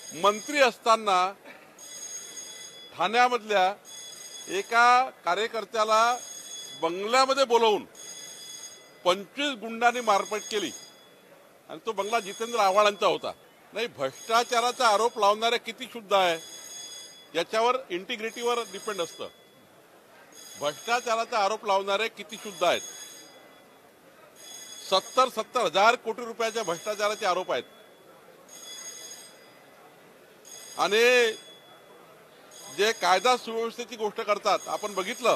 मंत्री असताना ठाण्यामधल्या एका कार्यकर्त्याला बंगल्यामध्ये बोलवून 25 गुंडांनी मारपीट केली आणि तो बंगला जितेंद्र आव्हाडांचा होता। नाही, भ्रष्टाचाराचा आरोप लावणारे किती शुद्ध आहे याच्यावर इंटिग्रिटीवर डिपेंड असतं। भ्रष्टाचाराचा आरोप लावणारे किती शुद्ध आहेत। 70 हजार कोटी रुपयाच्या भ्रष्टाचाराचे आरोप आहेत आणि जे कायदा सुव्यवस्थेची गोष्ट करतात, आपण बघितलं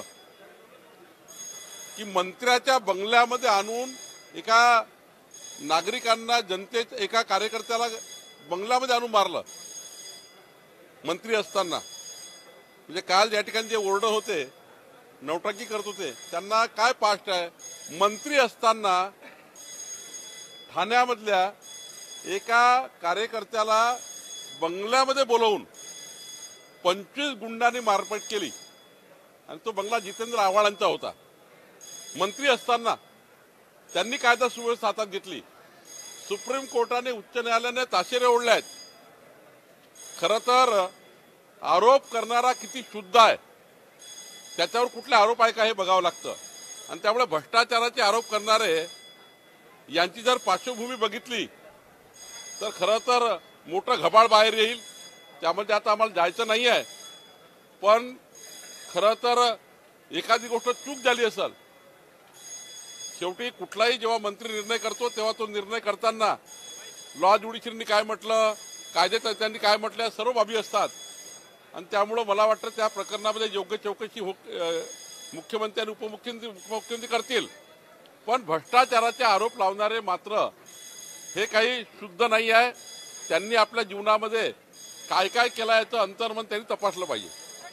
की मंत्र्याच्या बंगल्यामध्ये आणून एका नागरिकांना एका कार्यकर्त्याला बंगल्यामध्ये आणून मारलं मंत्री असताना। म्हणजे काल या ठिकाणी जे ओरडत होते, नौटंकी करत होते, त्यांना काय पास्ट आहे। मंत्री असताना ठाण्यामधल्या एका कार्यकर्त्याला बंगल्यामध्ये बोलवून 25 गुंडांनी मारपीट केली आणि तो बंगला जितेंद्र आव्हाडांचा होता। मंत्री असताना त्यांनी कायदा सुव्यवस्था हातात घेतली। सुप्रीम कोर्टाने, उच्च न्यायालयाने ताशेरे ओढले आहेत। खरं तर आरोप करणारा किती शुद्ध आहे त्याच्यावर कुठले आरोप आहे का हे बघावं लागतं। आणि त्यामुळे भ्रष्टाचाराचे आरोप करणारे यांची जर पार्श्वभूमी बघितली तर खरं तर मोठं घबाड बाहेर येईल। त्यामध्ये आता आम्हाला जायचं नाही आहे, पण खरं तर एखादी गोष्ट चूक झाली असेल, शेवटी कुठलाही जेव्हा मंत्री निर्णय करतो तेव्हा तो निर्णय करताना लॉ ज्युडिशरीने काय म्हटलं, कायदेतज्ञांनी काय म्हटलं, सर्व बाबी असतात। आणि त्यामुळे मला वाटतं त्या प्रकरणामध्ये योग्य चौकशी मुख्यमंत्री आणि उपमुख्यमंत्री करतील। पण भ्रष्टाचाराचे आरोप लावणारे मात्र हे काही शुद्ध नाही आहे। त्यांनी आपल्या जीवनामध्ये काय काय केलं याचं अंतर्मन त्यांनी तपासलं पाहिजे।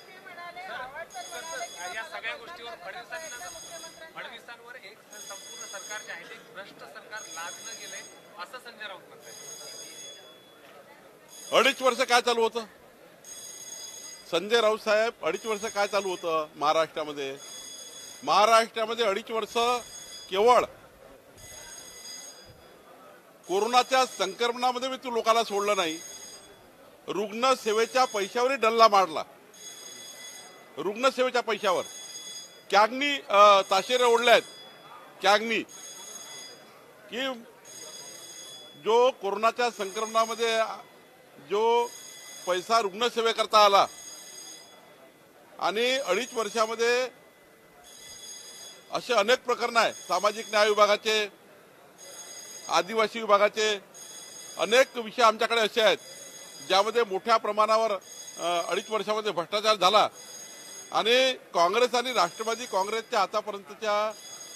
या सगळ्या गोष्टीवर फडणवीसांवर एक संपूर्ण सरकार जे आहे ते भ्रष्ट सरकार लादलं गेलंय असं संजय राऊत म्हणतात। 2.5 वर्ष काय चालू होतं संजय राऊत साहेब? 2.5 वर्ष काय चालू होतं महाराष्ट्रामध्ये? 2.5 वर्ष केवळ कोरोनाच्या संक्रमणामध्ये मी तू लोकांना सोडलं नाही, रुग्णसेवेच्या पैशावरही डल्ला मारला। रुग्णसेवेच्या पैशावर कॅगनी ताशेरे ओढले आहेत। कॅगनी की जो कोरोनाच्या संक्रमणामध्ये जो पैसा रुग्णसेवेकरता आला आणि 2.5 वर्षामध्ये असे अनेक प्रकरण आहेत। सामाजिक न्याय विभागाचे, आदिवासी विभागाचे अनेक विषय आमच्याकडे असे आहेत ज्यामध्ये मोठ्या प्रमाणावर 2.5 वर्षामध्ये भ्रष्टाचार झाला। आणि काँग्रेस आणि राष्ट्रवादी काँग्रेसच्या आतापर्यंतच्या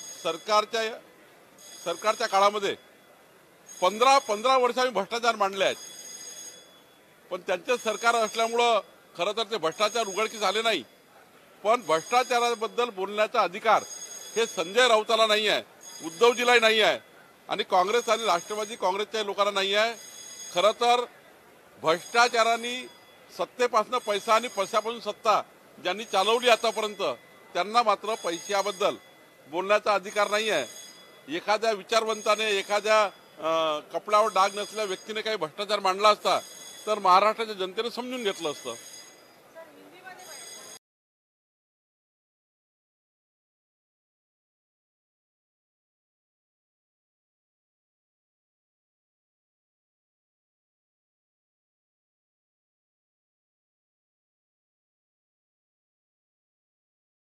सरकारच्या काळामध्ये 15 वर्ष आम्ही भ्रष्टाचार मांडले आहेत। पण त्यांचे सरकार असल्यामुळं खरं तर ते भ्रष्टाचार उघडकीस आले नाही। पण भ्रष्टाचाराबद्दल बोलण्याचा अधिकार हे संजय राऊताला नाही आहे, उद्धवजीलाही नाही आहे आणि काँग्रेस आणि राष्ट्रवादी काँग्रेसच्या लोकांना नाही आहे। खरं तर भ्रष्टाचाराने सत्तेपासून पैसा आणि पैशापासून सत्ता ज्यांनी चालवली आतापर्यंत त्यांना मात्र पैशाबद्दल बोलण्याचा अधिकार नाही आहे। एखाद्या विचारवंताने, एखाद्या कपड्यावर डाग नसलेल्या व्यक्तीने काही भ्रष्टाचार मांडला असता तर महाराष्ट्राच्या जनतेने समजून घेतलं असतं।